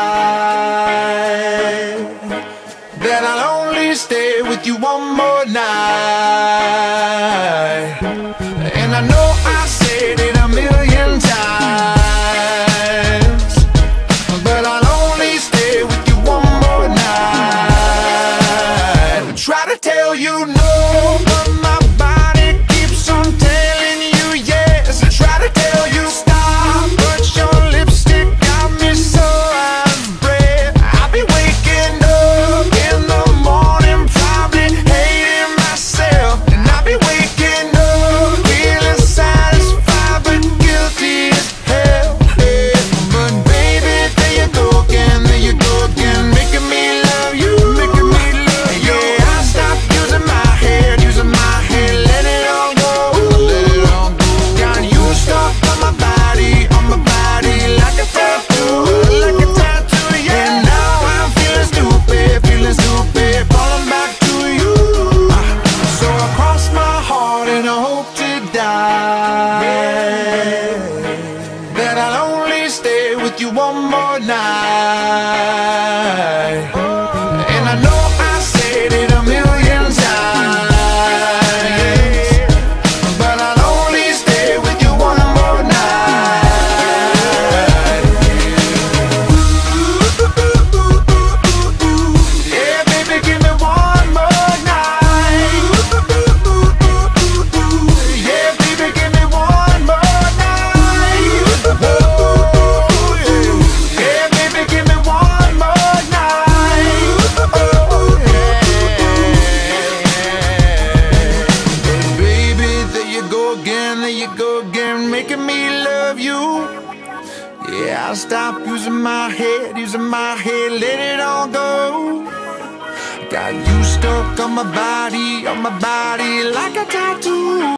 that I'll only stay with you one more night. And I know I said it a million times, but I'll only stay with you one more night. I try to tell you no, but my body keeps on telling you yes. I try to tell you stop, but your lipstick got me so out of breath. I'll be waking up in the morning, probably hating myself. And I'll be waking up feeling satisfied, but guilty as hell. But baby, there you go again, there you go again, making me love you, making me love you. Yeah, I stopped using my head, let it all go, let it all go. Got you stuck on my body, like a tattoo, like a tattoo, yeah. And now I'm feeling stupid, falling back to you. So I cross my heart and I hope to die, that I'll only stay with you one more night. And I know I said it a million times, but I'll only stay with you one more night. Yeah, baby, give me one more night. Yeah, baby, give me one more night. Yeah, baby, give me one more night. Baby, there you go again, making me love you. Yeah, I'll stop using my head, let it all go. Got you stuck on my body, like a tattoo.